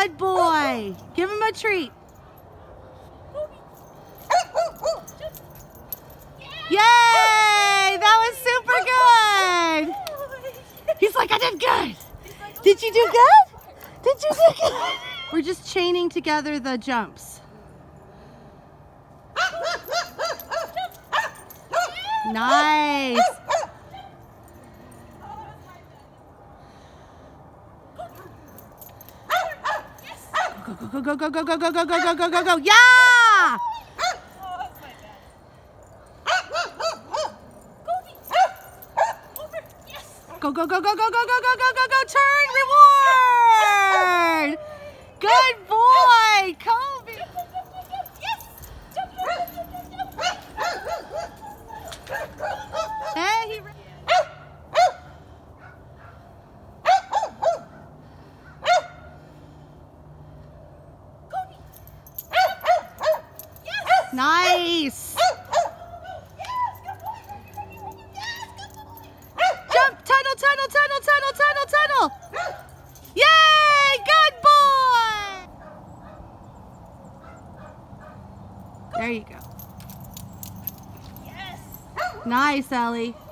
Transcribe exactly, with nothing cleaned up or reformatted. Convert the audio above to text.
Good boy. Give him a treat. Yay! That was super good. He's like, I did good. Did you do good? Did you do good? We're just chaining together the jumps. Nice. Go, go, go, go, go, go, go, go, go, go, go, go, go. Yeah! Go, go, go, go, go, go, go, go, go, go, go, turn, reward! Good boy, Kobi! Hey, he Nice! Jump! Tunnel, tunnel, tunnel, tunnel, tunnel, tunnel! Yay! Good boy! There you go. Yes! Nice, Ellie.